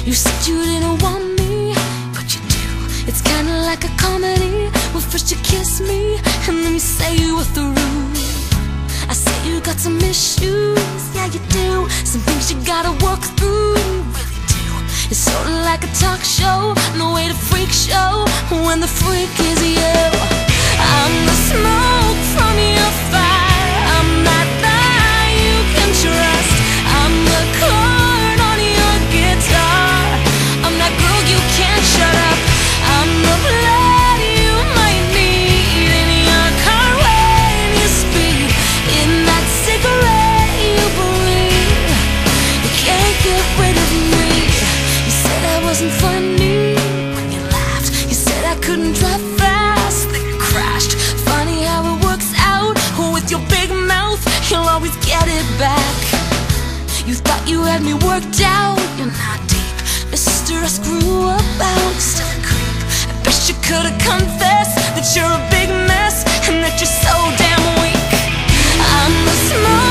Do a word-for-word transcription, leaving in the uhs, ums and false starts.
You said you didn't want me, but you do. It's kinda like a comedy. Well, first you kiss me, and then you say you were through. I say you got some issues, yeah you do. Some things you gotta work through, really do. It's sorta like a talk show, no way to freak show, when the freak is you. I'm the smoke from your fire, I'm that guy you can trust. I'm the chord on your guitar, I'm that girl you can't shut up. I'm the blood you might need in your car when you speed, in that cigarette you breathe. You can't get rid of me. You said I wasn't funny when you laughed. You said I couldn't drive fast, then you crashed. Funny how it works out, with your big mouth you'll always get it back. You thought you had me worked out, you're not deep, mister, I screw about, still a creep. I wish you could've confessed that you're a big mess, and that you're so damn weak. I'm the small